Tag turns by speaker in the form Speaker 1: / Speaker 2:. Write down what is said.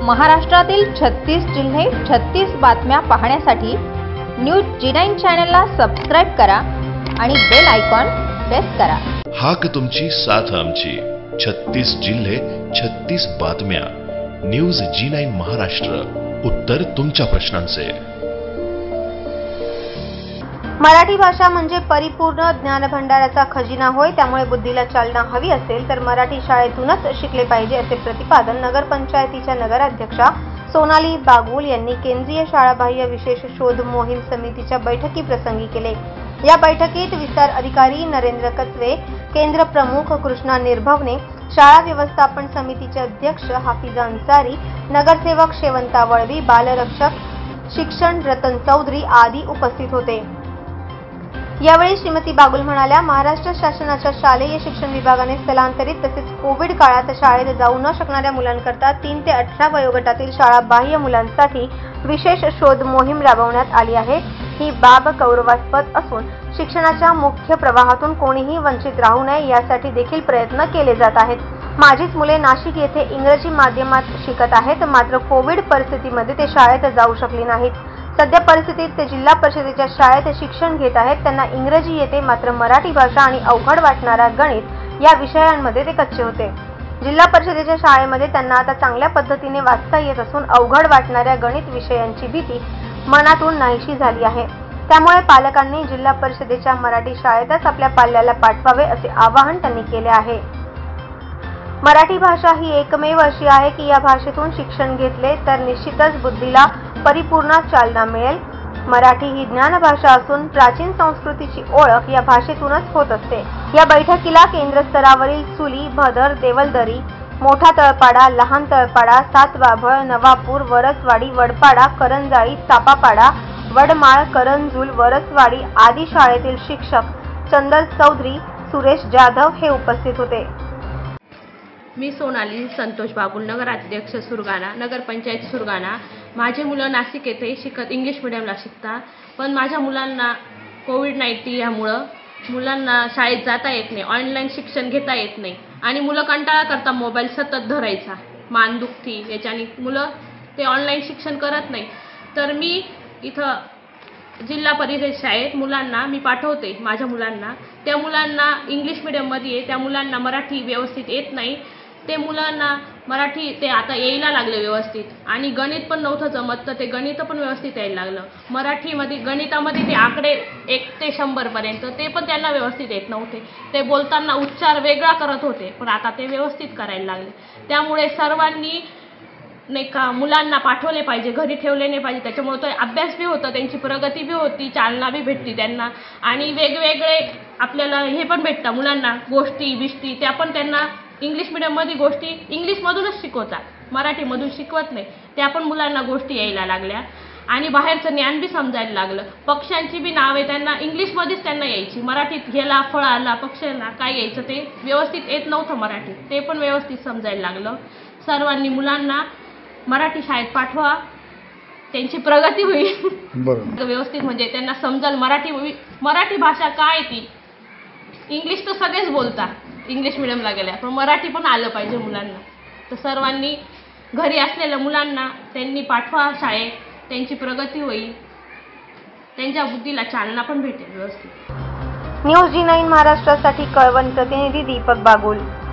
Speaker 1: महाराष्ट्रातील 36 जिल्हे 36 बातम्या पाहण्यासाठी न्यूज जी9 चॅनलला सबस्क्राइब करा आणि बेल आयकॉन प्रेस करा।
Speaker 2: हाक तुमची साथ आमची 36 जिल्हे 36 बातम्या न्यूज जी9 महाराष्ट्र, उत्तर तुमच्या प्रश्नांचे।
Speaker 3: मराठी भाषा म्हणजे परिपूर्ण ज्ञानभंडाराचा खजिना होय। त्यामुळे बुद्धीला चालना हवी असेल तर मराठी शाळेतूनच शिकले पाहिजे, असे प्रतिपादन नगरपंचायतीच्या नगराध्यक्षा सोनाली बागुल यांनी केंद्रीय शाळाबाह्य विशेष शोध मोहीम समितीच्या बैठकीप्रसंगी केले। या बैठकीत विस्तार अधिकारी नरेंद्र कचवे, केंद्र प्रमुख कृष्णा निर्भवने, शाळा व्यवस्थापन समितीचे अध्यक्ष हाफिजा अन्सारी, नगरसेवक शेवंता वळवी, बालरक्षक शिक्षण रतन चौधरी आदी उपस्थित होते। यावेळी श्रीमती बागुल म्हणाल्या, महाराष्ट्र शासनाच्या शालेय शिक्षण विभागाने स्थलांतरित तसेच कोविड काळात शाळेत जाऊ न शकणाऱ्या मुलांकरता 3 ते 18 वयोगटातील शाळाबाह्य मुलांसाठी विशेष शोध मोहीम राबवण्यात आली आहे। ही बाब गौरवास्पद असून शिक्षणाच्या मुख्य प्रवाहातून कोणीही वंचित राहू नये यासाठी देखील प्रयत्न केले जात आहेत। माझीच मुले नाशिक येथे इंग्रजी माध्यमात शिकत आहेत, मात्र कोविड परिस्थितीमध्ये ते शाळेत जाऊ शकले नाहीत। सध्या परिस्थितीत ते जिल्हा परिषदेच्या शाळेत शिक्षण घेत आहेत। त्यांना इंग्रजी येते, मात्र मराठी भाषा आणि अवघड वाटणारा गणित या विषयांमध्ये ते कच्चे होते। जिल्हा परिषदेच्या शाळेमध्ये त्यांना आता चांगल्या पद्धतीने वाचता येत असून अवघड वाटणाऱ्या गणित विषयांची भीती मनातून नाहीशी झाली आहे। त्यामुळे पालकांनी जिल्हा परिषदेच्या मराठी शाळेतच आपल्या पाल्याला पाठवावे, असे आवाहन त्यांनी केले आहे। मराठी भाषा ही एकमेव अशी आहे की या भाषेतून शिक्षण घेतले तर निश्चितच बुद्धीला परिपूर्ण चालना मिळेल। मराठी ही ज्ञानभाषा असून प्राचीन संस्कृतीची ओळख या भाषेतूनच होत असते। या बैठकीला केंद्र स्तरावरील चुली, भदर, देवलदरी, मोठा तळपाडा, लहान तळपाडा, सातबाभळ, नवापूर, वरसवाडी, वडपाडा, करंजाळी, चापापाडा, वडमाळ, करंजूल, वरसवाडी आदी शाळेतील शिक्षक चंदर चौधरी, सुरेश जाधव हे उपस्थित होते।
Speaker 4: मी सोनाली संतोष बागुल, नगराध्यक्ष सुरगाणा, नगरपंचायत सुरगाणा। माझे मुलं नाशिक येथे इंग्लिश मीडियमला शिकतात, पण माझ्या मुलांना कोविड-19 यामुळं मुलांना शाळेत जाता येत नाही, ऑनलाईन शिक्षण घेता येत नाही आणि मुलं कंटाळा करतात मोबाईल सतत धरायचा, मान दुखती याच्याने मुलं ते ऑनलाईन शिक्षण करत नाही। तर मी इथं जिल्हा परिषद शाळेत मुलांना मी पाठवते, माझ्या मुलांना। त्या मुलांना इंग्लिश मीडियममध्ये त्या मुलांना मराठी व्यवस्थित येत नाही। ते मुलांना मराठी ते आता यायला लागले व्यवस्थित आणि गणित पण नव्हतं जमत, तर ते गणित पण व्यवस्थित यायला लागलं। मराठीमध्ये गणितामध्ये ते आकडे 1 ते 100 पर्यंत ते पण त्यांना व्यवस्थित येत नव्हते। ते बोलताना उच्चार वेगळा करत होते, पण आता ते व्यवस्थित करायला लागले। त्यामुळे सर्वांनी नाही का मुलांना पाठवले पाहिजे, घरी ठेवले नाही पाहिजे। त्याच्यामुळे तो अभ्यास बी होता, त्यांची प्रगती बी होती, चालना बी भेटती त्यांना आणि वेगवेगळे आपल्याला हे पण भेटतात मुलांना गोष्टी बिष्टी, त्या पण त्यांना इंग्लिश मीडियममध्ये गोष्टी इंग्लिशमधूनच शिकवतात, मराठीमधून शिकवत नाही। त्या पण मुलांना गोष्टी यायला लागल्या आणि बाहेरचं ज्ञान बी समजायला लागलं। पक्ष्यांची बी नावे त्यांना इंग्लिशमध्येच त्यांना यायची, मराठीत गेला फळाला पक्ष्यांना काय यायचं ते व्यवस्थित येत नव्हतं मराठीत, ते पण व्यवस्थित समजायला लागलं। सर्वांनी मुलांना मराठी शाळेत पाठवा, त्यांची प्रगती होईल व्यवस्थित, म्हणजे त्यांना समजाल मराठी भाषा काय ती। इंग्लिश तर सगळेच बोलतात इंग्लिश मीडियमला गेल्या, पण मराठी पण आलं पाहिजे मुलांना। तर सर्वांनी घरी असलेल्या मुलांना त्यांनी पाठवा शाळेत, त्यांची प्रगती होईल, त्यांच्या बुद्धीला चालना पण भेटेल व्यवस्थित।
Speaker 3: न्यूज जी9 महाराष्ट्रासाठी कळवण प्रतिनिधी दीपक बागुल।